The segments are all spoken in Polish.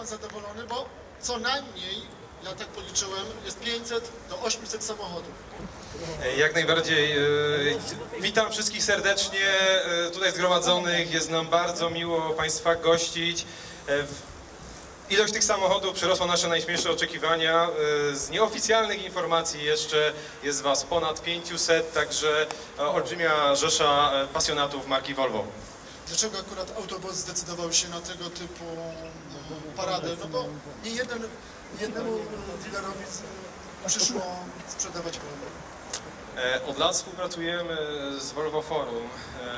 pan zadowolony, bo co najmniej, ja tak policzyłem, jest 500 do 800 samochodów. Jak najbardziej. Witam wszystkich serdecznie tutaj zgromadzonych. Jest nam bardzo miło Państwa gościć. Ilość tych samochodów przerosła nasze najśmielsze oczekiwania. Z nieoficjalnych informacji jeszcze jest Was ponad 500, także olbrzymia rzesza pasjonatów marki Volvo. Dlaczego akurat Autobus zdecydował się na tego typu paradę? No bo jednemu dealerowi przyszło sprzedawać Volvo. Od lat współpracujemy z Volvo Forum.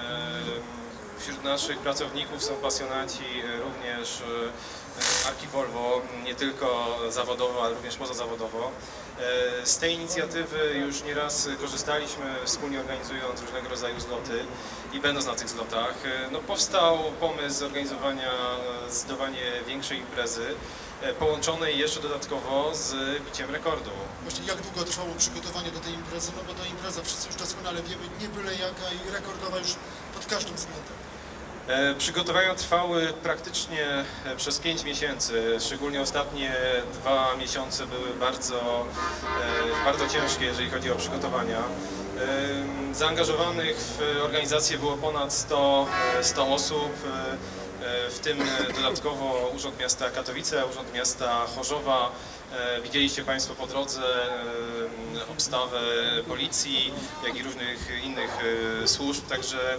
Wśród naszych pracowników są pasjonaci również marki Volvo, nie tylko zawodowo, ale również pozazawodowo. Z tej inicjatywy już nieraz korzystaliśmy, wspólnie organizując różnego rodzaju zloty i będąc na tych zlotach. No, powstał pomysł zorganizowania zdecydowanie większej imprezy, połączonej jeszcze dodatkowo z biciem rekordu. Właśnie jak długo trwało przygotowanie do tej imprezy? No bo ta impreza, wszyscy już doskonale wiemy, nie byle jaka i rekordowa już pod każdym względem. Przygotowania trwały praktycznie przez 5 miesięcy, szczególnie ostatnie 2 miesiące były bardzo ciężkie, jeżeli chodzi o przygotowania. Zaangażowanych w organizację było ponad 100 osób, w tym dodatkowo Urząd Miasta Katowice, Urząd Miasta Chorzowa. Widzieliście Państwo po drodze obstawę policji, jak i różnych innych służb, także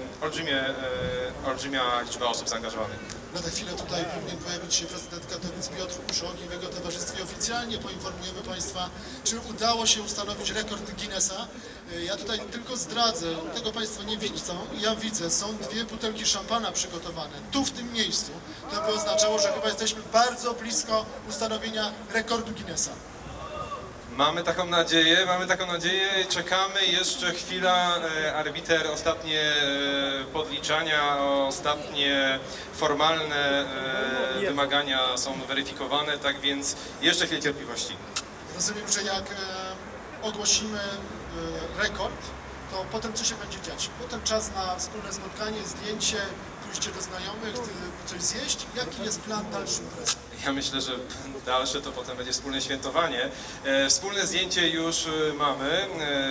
olbrzymia liczba osób zaangażowanych. Lada chwilę tutaj powinien pojawić się prezydent Katowic Piotr Uszok i w jego towarzystwie oficjalnie poinformujemy Państwa, czy udało się ustanowić rekord Guinnessa. Ja tutaj tylko zdradzę, tego Państwo nie widzą, ja widzę, są 2 butelki szampana przygotowane, tu w tym miejscu. To by oznaczało, że chyba jesteśmy bardzo blisko ustanowienia rekordu Guinnessa. Mamy taką nadzieję, czekamy jeszcze chwila, arbiter, ostatnie podliczania, ostatnie formalne wymagania są weryfikowane, tak więc jeszcze chwilę cierpliwości. Rozumiem, że jak ogłosimy rekord, to potem co się będzie dziać? Potem czas na wspólne spotkanie, zdjęcie, pójście do znajomych, coś zjeść? Jaki jest plan dalszy imprezy? Ja myślę, że dalsze to potem będzie wspólne świętowanie. Wspólne zdjęcie już mamy.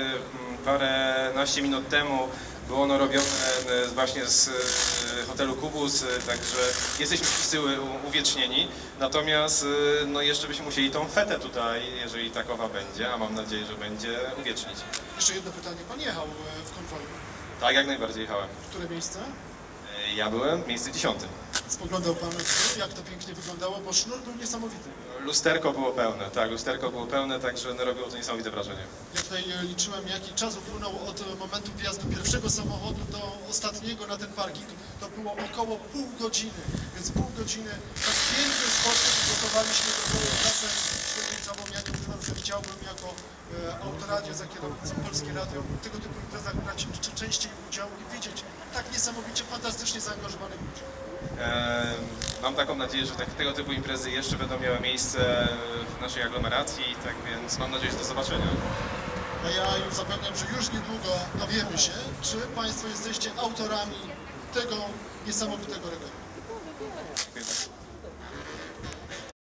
Paręnaście minut temu było ono robione właśnie z hotelu Kubus, także jesteśmy wszyscy uwiecznieni. Natomiast no jeszcze byśmy musieli tą fetę tutaj, jeżeli takowa będzie, a mam nadzieję, że będzie, uwiecznić. Jeszcze jedno pytanie. Pan jechał w konwoju. Tak, jak najbardziej jechałem. Które miejsce? Ja byłem w miejscu 10. Spoglądał Pan, jak to pięknie wyglądało, bo sznur był niesamowity. Lusterko było pełne, tak, lusterko było pełne, także robiło to niesamowite wrażenie. Ja tutaj liczyłem, jaki czas upłynął od momentu wjazdu pierwszego samochodu do ostatniego na ten parking. To było około pół godziny, więc pół godziny w tak piękny sposób przygotowaliśmy do całej trasy Świętej Żałomiany. Uważam, że chciałbym jako autoradio za kierownicą Polskie Radio w tego typu imprezach brać częściej udział i widzieć tak niesamowicie, fantastycznie zaangażowanych ludzi. Mam taką nadzieję, że tego typu imprezy jeszcze będą miały miejsce w naszej aglomeracji, tak więc mam nadzieję, że do zobaczenia. A ja już zapewniam, że już niedługo dowiemy się, czy Państwo jesteście autorami tego niesamowitego rekordu. Dziękuję bardzo.